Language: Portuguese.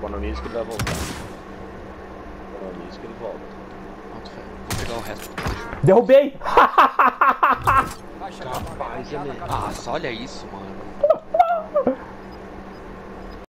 Economiza que ele vai voltar. Economiza que ele volta. Vou pegar o resto. Derrubei! Capaz, ele... Nossa, olha isso, mano.